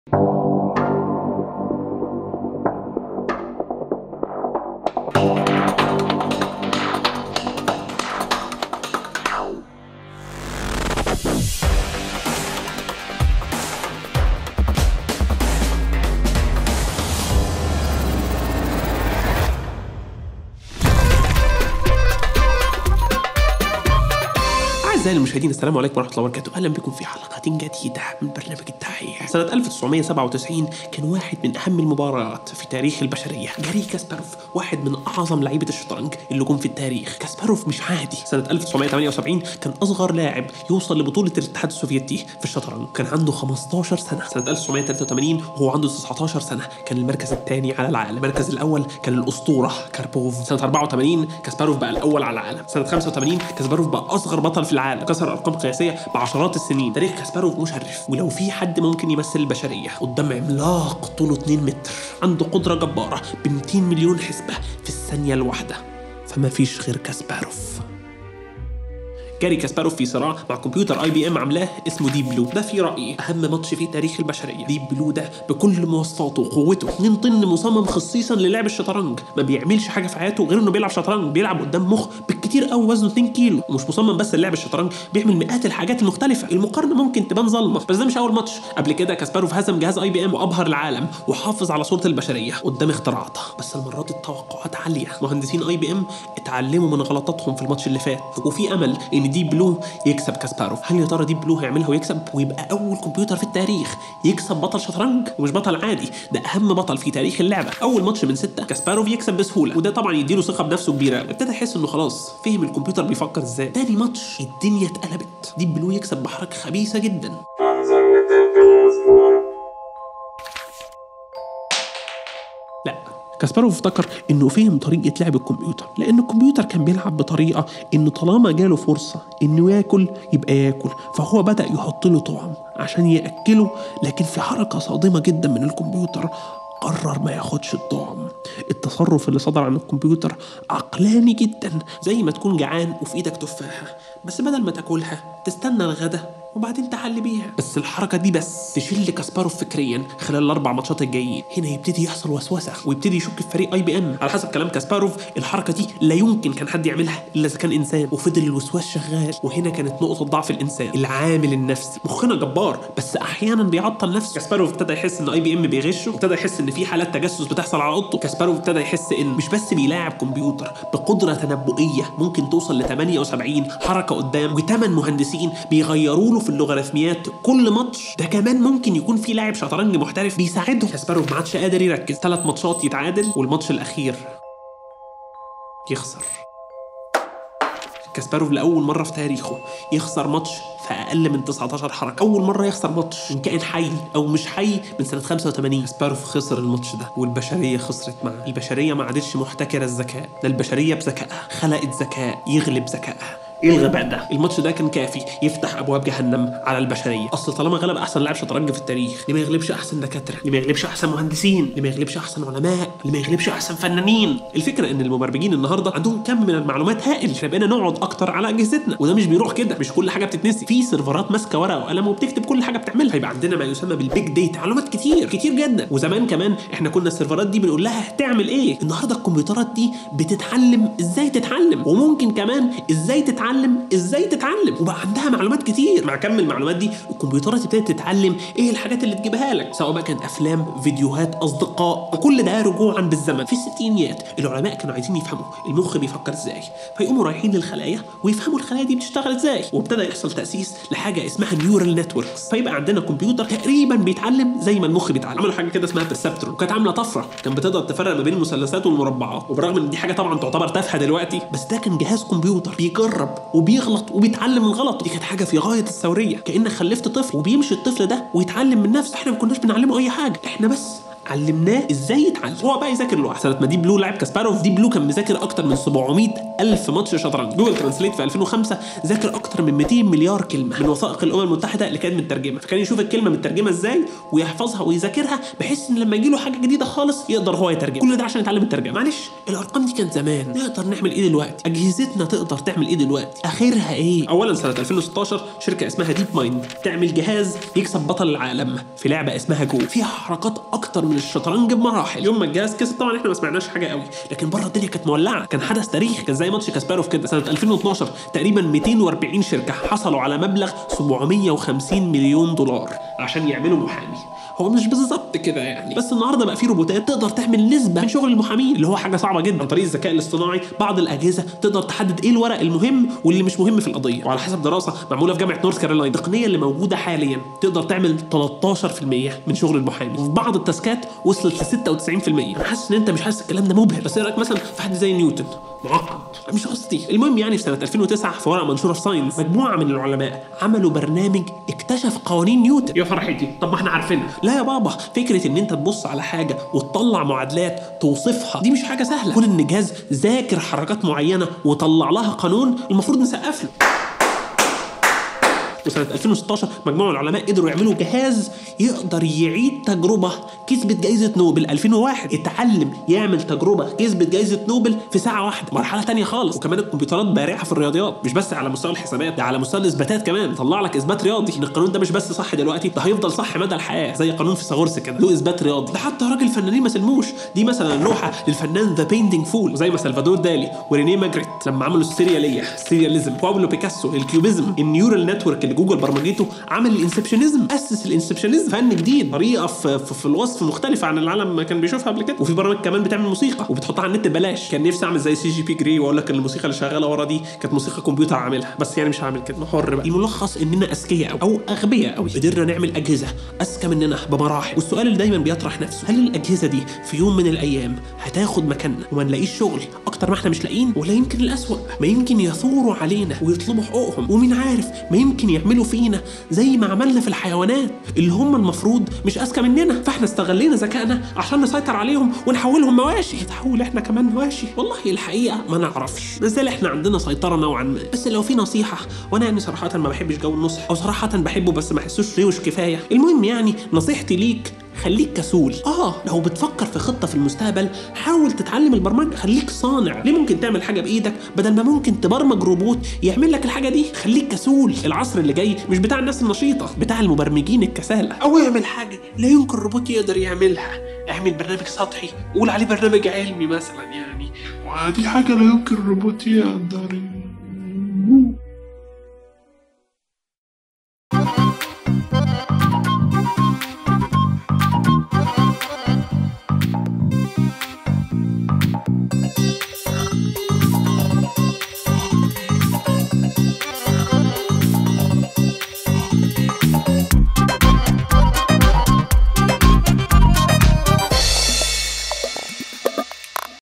أعزائي المشاهدين، السلام عليكم ورحمة الله وبركاته. أهلا بكم في حلقة جديدة من برنامج الدحيح. سنة 1997 كان واحد من أهم المباريات في تاريخ البشرية. جاري كاسباروف واحد من أعظم لعيبة الشطرنج اللي جم في التاريخ. كاسباروف مش عادي. سنة 1978 كان أصغر لاعب يوصل لبطولة الاتحاد السوفيتي في الشطرنج، كان عنده 15 سنة. سنة 1983 وهو عنده 19 سنة كان المركز الثاني على العالم. المركز الأول كان الأسطورة كاربوف. سنة 84 كاسباروف بقى الأول على العالم. سنة 85 كاسباروف بقى أصغر بطل في العالم، كسر أرقام قياسية بعشرات السنين. تاريخ كاسباروف مشرف، ولو في حد ممكن يمثل البشرية قدام عملاق طوله 2 متر عنده قدرة جبارة ب 200 مليون حسبة في الثانية الواحدة، فما فيش غير كاسباروف. جاري كاسباروف في صراع مع كمبيوتر IBM عاملاه اسمه ديب بلو. ده في رأيي أهم ماتش في تاريخ البشرية. ديب بلو ده بكل مواصفاته وقوته 2 طن مصمم خصيصا للعب الشطرنج، ما بيعملش حاجة في حياته غير إنه بيلعب شطرنج، بيلعب قدام مخ بالكتير قوي وزنه 2 كيلو، ومش مصمم بس للعب الشطرنج، بيعمل مئات الحاجات المختلفة. المقارنة ممكن تبان ظلمة، بس ده مش أول ماتش. قبل كده كاسباروف هزم جهاز IBM وأبهر العالم وحافظ على صورة البشرية قدام اختراعاتها، بس المرة دي التوقعات عالية. مهندسين IBM اتعلموا من غلطاتهم في الماتش اللي فات، وفي أمل إن ديب بلو يكسب كاسباروف. هل يا ترى ديب بلو هيعملها ويكسب ويبقى اول كمبيوتر في التاريخ يكسب بطل شطرنج؟ ومش بطل عادي، ده اهم بطل في تاريخ اللعبه. اول ماتش من 6 كاسباروف يكسب بسهوله، وده طبعا يديله ثقه بنفسه كبيره. ابتدى يحس انه خلاص فهم الكمبيوتر بيفكر ازاي. تاني ماتش الدنيا اتقلبت، ديب بلو يكسب بحركه خبيثه جدا. لا، كاسباروف افتكر انه فهم طريقه لعب الكمبيوتر، لان الكمبيوتر كان بيلعب بطريقه انه طالما جاله فرصه انه ياكل يبقى ياكل، فهو بدا يحط له طعم عشان ياكله. لكن في حركه صادمه جدا من الكمبيوتر، قرر ما ياخدش الطعم. التصرف اللي صدر عن الكمبيوتر عقلاني جدا، زي ما تكون جعان وفي ايدك تفاحه، بس بدل ما تاكلها تستنى الغدا وبعدين تحل بيها. بس الحركه دي بس تشيل كاسباروف فكريا خلال ال4 ماتشات الجايين. هنا يبتدي يحصل وسوسه ويبتدي يشك في فريق IBM. على حسب كلام كاسباروف الحركه دي لا يمكن كان حد يعملها الا اذا كان انسان، وفضل الوسواس شغال. وهنا كانت نقطه ضعف الانسان، العامل النفسي. مخنا جبار بس احيانا بيعطل نفسه. كاسباروف ابتدى يحس ان IBM بيغشه، وابتدى يحس ان في حالات تجسس بتحصل على اوضته. كاسباروف ابتدى يحس ان مش بس بيلاعب كمبيوتر بقدره تنبؤيه ممكن توصل ل 78 حركه قدام، و8 مهندسين بيغيروا له في اللوغاريتميات كل ماتش، ده كمان ممكن يكون في لاعب شطرنج محترف بيساعده. كاسباروف ما عادش قادر يركز. 3 ماتشات يتعادل، والماتش الاخير يخسر. كاسباروف لأول مرة في تاريخه يخسر ماتش في أقل من 19 حركة. أول مرة يخسر ماتش من كائن حي أو مش حي من سنة 85. كاسباروف خسر الماتش ده، والبشرية خسرت معه. البشرية ما عادتش محتكرة الذكاء، ده البشرية بذكائها خلقت ذكاء يغلب ذكائها. ايه الغباء ده؟ الماتش ده كان كافي يفتح ابواب جهنم على البشريه. اصل طالما غلب احسن لاعب شطرنج في التاريخ، ليه ما يغلبش احسن دكاتره؟ ليه ما يغلبش احسن مهندسين؟ ليه ما يغلبش احسن علماء؟ ليه ما يغلبش احسن فنانين؟ الفكره ان المبرمجين النهارده عندهم كم من المعلومات هائل، احنا بقينا نقعد اكتر على اجهزتنا، وده مش بيروح كده. مش كل حاجه بتتنسي، في سيرفرات ماسكه ورقه وقلم وبتكتب كل حاجه بتعملها. يبقى عندنا ما يسمى بالبيج داتا، معلومات كتير جدا. وزمان كمان احنا كنا السيرفرات دي بنقول لها هتعمل ايه. النهارده الكمبيوترات دي بتتعلم ازاي تتعلم، وممكن كمان ازاي تتعلم، وبقى عندها معلومات كتير. مع كم المعلومات دي الكمبيوترات ابتدت تتعلم ايه الحاجات اللي تجيبها لك، سواء بقى كانت افلام، فيديوهات، اصدقاء، وكل ده رجوعا بالزمن. في الستينيات العلماء كانوا عايزين يفهموا المخ بيفكر ازاي، فيقوموا رايحين للخلايا ويفهموا الخلايا دي بتشتغل ازاي، وابتدى يحصل تاسيس لحاجه اسمها نيورال نتوركس، فيبقى عندنا كمبيوتر تقريبا بيتعلم زي ما المخ بيتعلم. عملوا حاجه كده اسمها بيرسبترون، وكانت عامله طفره، كان بتقدر تفرق ما بين المثلثات والمربعات. وبرغم ان دي حاجه طبعا تعتبر تافهه دلوقتي، بس ده كان جهاز كمبيوتر بيجرب وبيغلط وبيتعلم من الغلط. دي كانت حاجه في غايه الثوريه، كأنك خلفت طفل وبيمشي الطفل ده ويتعلم من نفسه. احنا ما كناش بنعلمه اي حاجه، احنا بس علمناه ازاي يتعلم، هو بقى يذاكر لوحده. سنه ما ديب بلو لعب كاسباروف، ديب بلو كان مذاكر اكتر من 700,000 ماتش شطرنج. جوجل ترانسليت في 2005 ذاكر اكتر من 200 مليار كلمه من وثائق الامم المتحده اللي كانت مترجمه، فكان يشوف الكلمه مترجمه ازاي ويحفظها ويذاكرها بحيث ان لما يجي له حاجه جديده خالص يقدر هو يترجم. كل ده عشان يتعلم الترجمه. معلش الارقام دي كانت زمان، نقدر نعمل ايه دلوقتي؟ اجهزتنا تقدر تعمل ايه دلوقتي؟ اخرها ايه؟ اولا سنه 2016 شركه اسمها ديب مايند تعمل جهاز يكسب بطل العالم في لعبه اسمها جو، فيها حركات اكتر من الشطرنج بمراحل. يوم ما الجهاز كسب طبعا احنا ما سمعناش حاجه قوي، لكن بره الدنيا كانت مولعه، كان حدث تاريخي، كان زي ماتش كاسباروف كده. سنه 2012 تقريبا 240 شركه حصلوا على مبلغ 750 مليون دولار عشان يعملوا محامي. هو مش بالظبط كده يعني، بس النهارده بقى في روبوتات تقدر تعمل نسبه من شغل المحامين اللي هو حاجه صعبه جدا. عن طريق الذكاء الاصطناعي بعض الاجهزه تقدر تحدد ايه الورق المهم واللي مش مهم في القضيه، وعلى حسب دراسه معموله في جامعه نورث كارولاينا التقنيه اللي موجوده حاليا تقدر تعمل 13% من شغل المحامي، وفي بعض التاسكات وصلت ل 96%. انا حاسس ان انت مش حاسس الكلام ده مبهر، بس ايه رايك مثلا في حد زي نيوتن؟ معقد، مش قصدي. المهم يعني في سنه 2009 في ورقه منشوره في ساينس مجموعه من العلماء عملوا برنامج اكتشف قوانين نيوتن. يا فرحتي، طب ما احنا عارفينها. لا يا بابا، فكره ان انت تبص على حاجه وتطلع معادلات توصفها دي مش حاجه سهله. كون ان جهاز ذاكر حركات معينه وطلع لها قانون المفروض نسقف له. وسنة 2016 مجموعة العلماء قدروا يعملوا جهاز يقدر يعيد تجربة كسبت جائزة نوبل 2001. اتعلم يعمل تجربة كسبت جائزة نوبل في ساعة واحدة، مرحلة تانية خالص. وكمان الكمبيوترات بارعة في الرياضيات، مش بس على مستوى الحسابات، ده على مستوى الاثباتات كمان. طلع لك اثبات رياضي ان القانون ده مش بس صح دلوقتي، ده هيفضل صح مدى الحياة، زي قانون فيثاغورس كده له اثبات رياضي. ده حتى راجل فنانين ما سلموش. دي مثلا لوحة للفنان ذا بينتينج فول، وزي ما سلفادور دالي ورينيه ماجريت لما عملوا السيرياليزم، بابلو بيكاسو الكيوبيزم، النيورال نتورك اللي جوجل برمجته عمل الانسبشنزم، اسس الانسبشنزم، فن جديد، طريقه في الوصف مختلفه عن العالم ما كان بيشوفها قبل كده. وفي برامج كمان بتعمل موسيقى وبتحطها على النت ببلاش. كان نفسي اعمل زي CGP Grey واقول لك ان الموسيقى اللي شغاله ورا دي كانت موسيقى كمبيوتر عاملها، بس يعني مش هعمل كده، حر بقى. الملخص اننا اذكياء او اغبياء قوي، قدرنا نعمل اجهزه اذكى مننا بمراحل. والسؤال اللي دايما بيطرح نفسه، هل الاجهزه دي في يوم من الايام هتاخد مكاننا وما نلاقيش شغل اكتر ما احنا مش لاقيين؟ ولا يمكن الاسوأ، ما يمكن يثوروا علينا ويطلبوا حقوقهم، ومين عارف ما يمكن يعملوا فينا زي ما عملنا في الحيوانات اللي هم المفروض مش اذكى مننا، فاحنا استغلينا ذكائنا عشان نسيطر عليهم ونحولهم مواشي. نتحول احنا كمان مواشي؟ والله الحقيقه ما نعرفش، نزل احنا عندنا سيطره نوعا ما. بس لو في نصيحه، وانا يعني صراحه ما بحبش جو النصح، او صراحه بحبه بس ما احسوش روش كفايه. المهم يعني نصيحتي ليك، خليك كسول. لو بتفكر في خطة في المستقبل حاول تتعلم البرمجة، خليك صانع. ليه ممكن تعمل حاجة بإيدك بدل ما ممكن تبرمج روبوت يعمل لك الحاجة دي؟ خليك كسول. العصر اللي جاي مش بتاع الناس النشيطة، بتاع المبرمجين الكسالى. أو اعمل حاجة لا يمكن الروبوت يقدر يعملها، اعمل برنامج سطحي قول عليه برنامج علمي مثلا يعني، ودي حاجة لا يمكن الروبوت يقدر